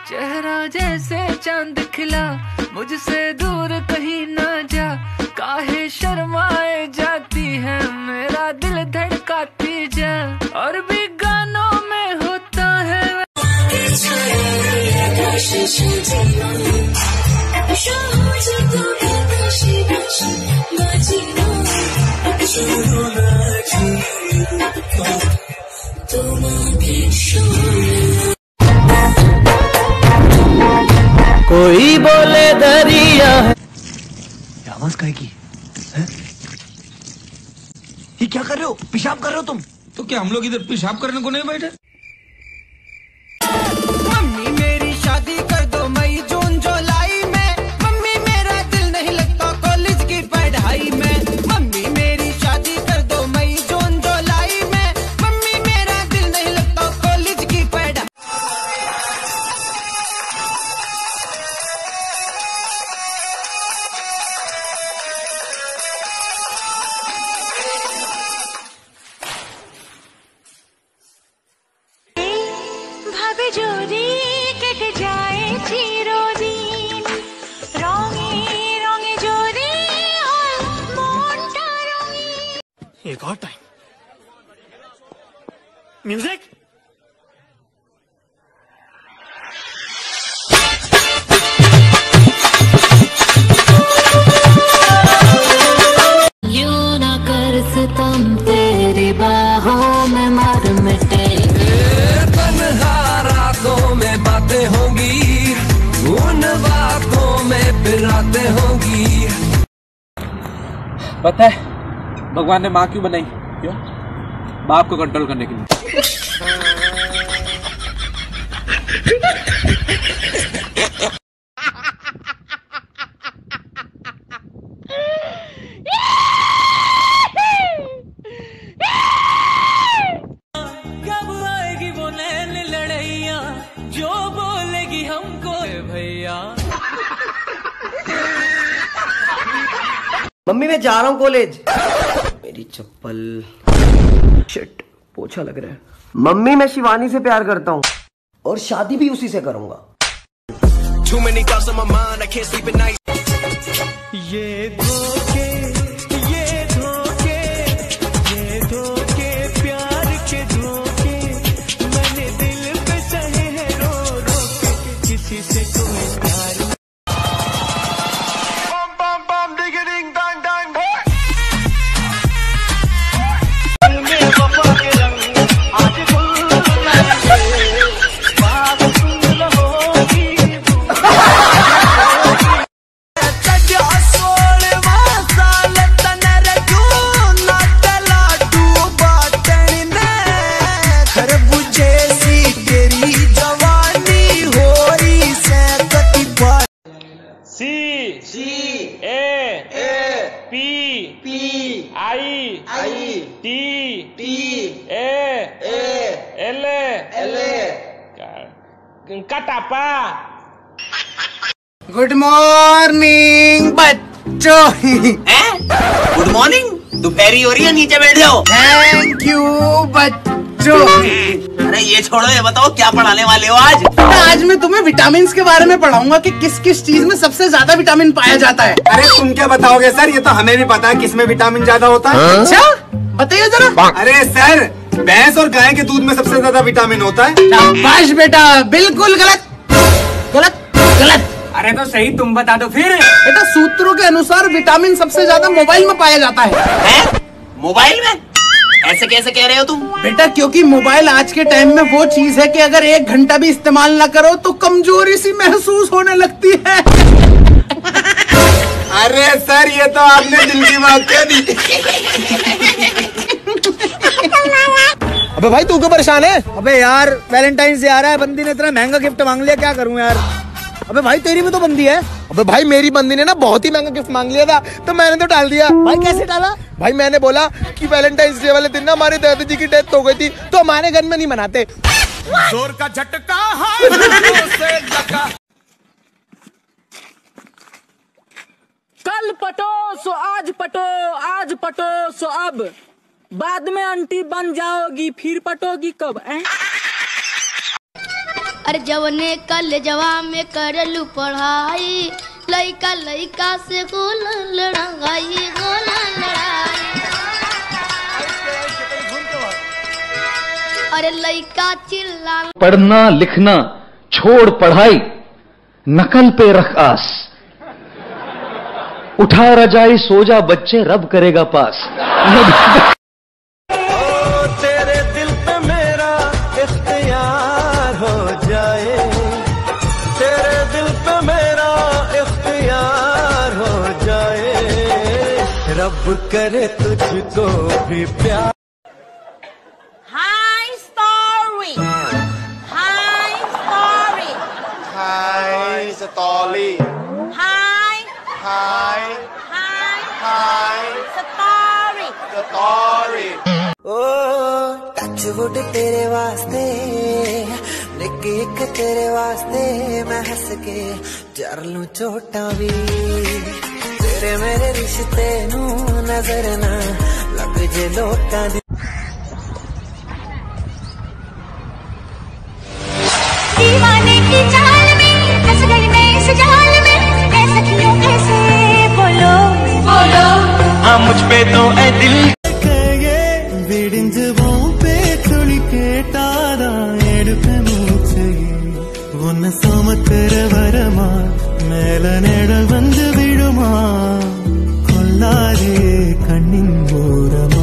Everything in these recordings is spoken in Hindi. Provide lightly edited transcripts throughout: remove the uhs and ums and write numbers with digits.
चेहरा जैसे चांद खिला, मुझसे दूर कहीं ना जा, काहे शर्माए जाती है, मेरा दिल धड़काती जा, और भी गानों में होता है। कोई बोले दरिया है। आवाज काहे की है? ये क्या कर रहे हो? पेशाब कर रहे हो तुम? तो क्या हम लोग इधर पेशाब करने को नहीं बैठे? मम्मी मेरी शादी कर दो मई जून जुलाई में, मम्मी मेरा दिल नहीं लगता कॉलेज की पढ़ाई में, मम्मी मेरी शादी कर दो मई जून जुलाई में, मम्मी मेरा दिल नहीं लगता कॉलेज की पढ़ाई। ভাবে যদি কেটে যায় চিরদিন, রঙে রঙে যদি হয় মনটা রঙিন। एक और टाइम म्यूजिक। यूं ना कर सितम, तेरी बाहों में मर मिटे। तन्हा रातों में बातें होंगी, उन बातों में फिर रातें होंगी। पता है भगवान ने माँ क्यों बनाई? क्यों? बाप को कंट्रोल करने के लिए। कब आएगी वो नैन लड़ैया, जो बोलेगी हमको भैया। मम्मी मैं जा रहा हूँ कॉलेज। मेरी चप्पल, शिट, पोछा लग रहा है। मम्मी मैं शिवानी से प्यार करता हूँ और शादी भी उसी से करूंगा। ये धोखे, ये धोखे, ये धोखे, प्यार के धोखे, मैंने दिल पे सहे हैं रो रो के, किसी से कोई प्यार नहीं। गुड मॉर्निंग बच्चों। Good morning. दोपहरी हो रही है, नीचे बैठ जाओ। थैंक यू बच्चों। अरे ये छोड़ो, ये बताओ क्या पढ़ाने वाले हो आज? आज मैं तुम्हें विटामिन के बारे में पढ़ाऊंगा कि किस किस चीज में सबसे ज्यादा विटामिन पाया जाता है। अरे तुम क्या बताओगे सर? ये तो हमें भी पता है किसमें विटामिन ज्यादा होता है। अच्छा बताइए जरा। अरे सर, भैंस और गाय के दूध में सबसे ज्यादा विटामिन होता है। शाबाश बेटा, बिल्कुल गलत गलत गलत। अरे तो सही तुम बता दो फिर। बेटा सूत्रों के अनुसार विटामिन सबसे ज्यादा मोबाइल में पाया जाता है। मोबाइल में? ऐसे कैसे कह रहे हो तुम? बेटा क्योंकि मोबाइल आज के टाइम में वो चीज है कि अगर 1 घंटा भी इस्तेमाल ना करो तो कमजोरी सी महसूस होने लगती है। अरे सर, ये तो आपने दिल की बात कह दी। अबे भाई तू क्यों परेशान है? अबे यार वैलेंटाइन से आ रहा है, बंदी ने इतना महंगा गिफ्ट मांग लिया, क्या करूं यार। अबे भाई तेरी भी तो बंदी है। अबे भाई मेरी बंदी ने ना बहुत ही महंगा गिफ्ट मांग लिया था, तो मैंने तो टाल दिया। भाई कैसे टाला? भाई मैंने बोला कि वैलेंटाइन डे वाले दिन ना हमारे दादाजी की डेथ हो गई थी, तो हमारे घर में नहीं मनाते। जोर का झटका कल पटो सो आज पटो, आज पटो सो अब, बाद में आंटी बन जाओगी, फिर पटोगी कब? अरे जवने कल जवा में करलू पढ़ाई, लइका लइका से गोला लड़ाई, गोला लड़ाई। अरे लइका चिल्ला। पढ़ना लिखना छोड़ पढ़ाई, नकल पे रख आस, उठा रजाई सो जा बच्चे रब करेगा पास। तेरे दिल पे मेरा इख्तियार हो जाए, तेरे दिल पे मेरा इख्तियार हो जाए, रब करे तुझको भी प्यार। हाय स्टोरी, हाय स्टोरी, हाय स्टोरी, हाय हाय हाय हाय स्टोरी, स्टोरी। ओ टचवुड तेरे वास्ते, निक एक तेरे वास्ते, मैं हंस के जर लूं चोटा भी, तेरे मेरे रिश्ते नू नजर ना लग जे लोकां दी। दीवाने की चाल में फंस गई मैं इस जाल में, कैसे क्यों कैसे बोलो बोलो, हाँ मुझ पे तो ऐ दिल विडिंजवों पे तुड़ी के तारा एडुपे मूचे उन सोमतर वरमा मेलनेडल बंद विडुमा कोल्लारे कण्णिंगूरमा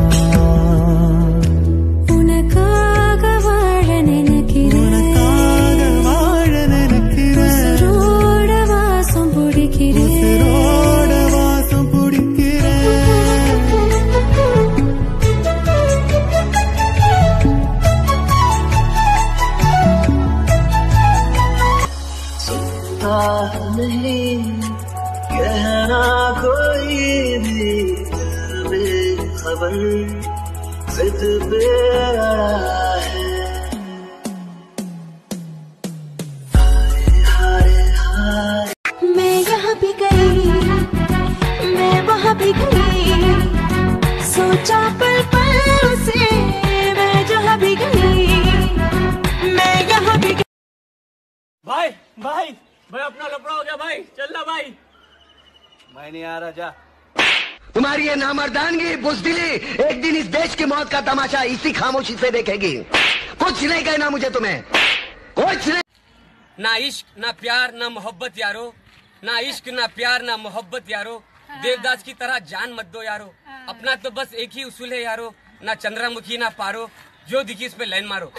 नहीं कहना कोई भी बेखबर जिद पे अड़ा है। मैं यहाँ भी गई, मैं वहाँ भी गई, सोचा पल पल से, मैं जहाँ भी गई, मैं यहाँ भी गई। भाई भाई भाई अपना लफड़ा हो गया भाई, चल ना भाई। मैं नहीं आ रहा, जा। तुम्हारी ये नामर्दानगी बुज़दिली एक दिन इस देश की मौत का तमाशा इसी खामोशी से देखेगी। कुछ नहीं कहना मुझे तुम्हें, कुछ नहीं। ना इश्क ना प्यार ना मोहब्बत यारो, ना इश्क ना प्यार ना मोहब्बत यारो, देवदास की तरह जान मत दो यारो। अपना तो बस एक ही उसूल है यारो, ना चंद्रमुखी ना पारो, जो दिखी उस पे लाइन मारो।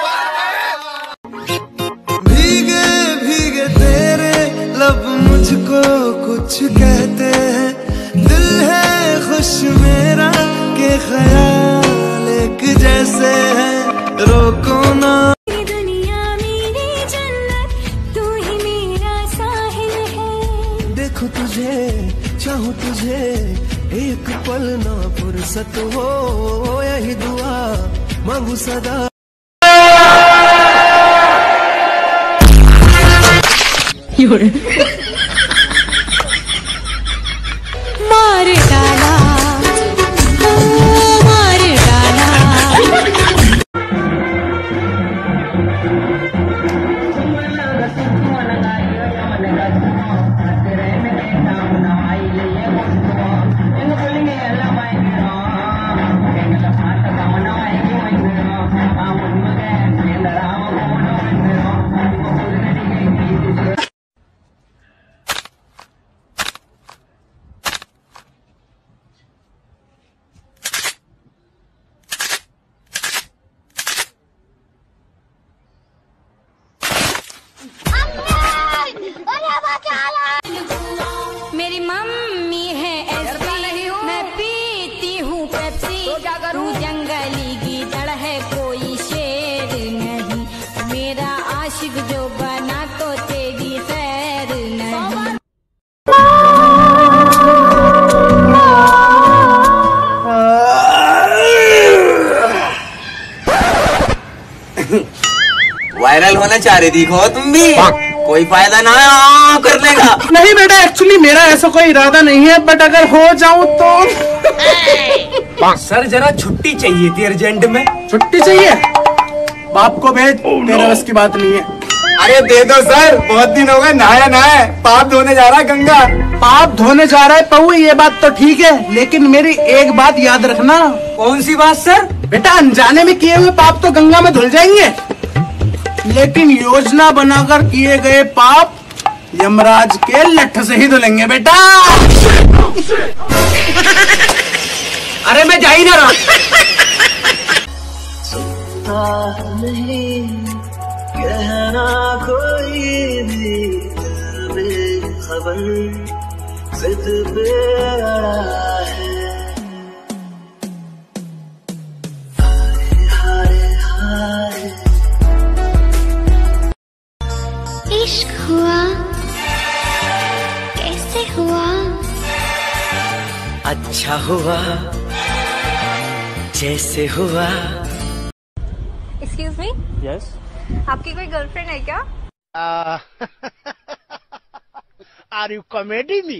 भीगे भीगे तेरे लब मुझको कुछ कहते हैं, दिल है खुश मेरा के ख्याल एक जैसे है, रोको ना। दुनिया मेरी जन्नत, तू ही मेरा साहिल है। देखो तुझे चाहूं तुझे, एक पल ना फुर्सत हो, यही दुआ मांगू सदा। मार डाला, मार डाला। मेरी मम्मी है ऐसी, मैं पीती हूँ पेप्सी, तू जंगली गीदड़ है कोई शेर नहीं, मेरा आशिक जो बना तो तेरी खैर नहीं। वायरल होना चाह रही थी खो तुम भी, कोई फायदा ना है करने का। नहीं बेटा, एक्चुअली मेरा ऐसा कोई इरादा नहीं है, बट अगर हो जाऊं तो। सर जरा छुट्टी चाहिए थी अर्जेंट में। छुट्टी चाहिए? बाप को भेज, तेरे बस की बात नहीं है। अरे दे दो सर, बहुत दिन हो गए नहाया नहाए, पाप धोने जा रहा है गंगा। पाप धोने जा रहा है पऊ, ये बात तो ठीक है, लेकिन मेरी एक बात याद रखना। कौन सी बात सर? बेटा अनजाने में किए हुए पाप तो गंगा में धुल जाएंगे, लेकिन योजना बनाकर किए गए पाप यमराज के लठ से ही धुलेंगे बेटा। अरे मैं जा ही ना रहा। कहना कोई भी बेखबर जिद पे अड़ा है। हारे हारे हारे इश्क हुआ कैसे हुआ? अच्छा हुआ जैसे हुआ। Excuse me. यस। आपकी कोई गर्लफ्रेंड है क्या? Are you comedy me?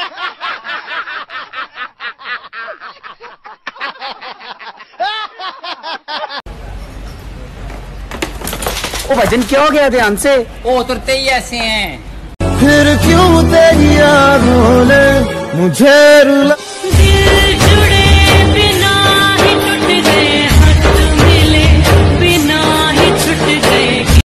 ओ भजन क्या हो गया ध्यान से? ओ तुरते ही ऐसे हैं। फिर क्यों तेरी यादों ने मुझे रुला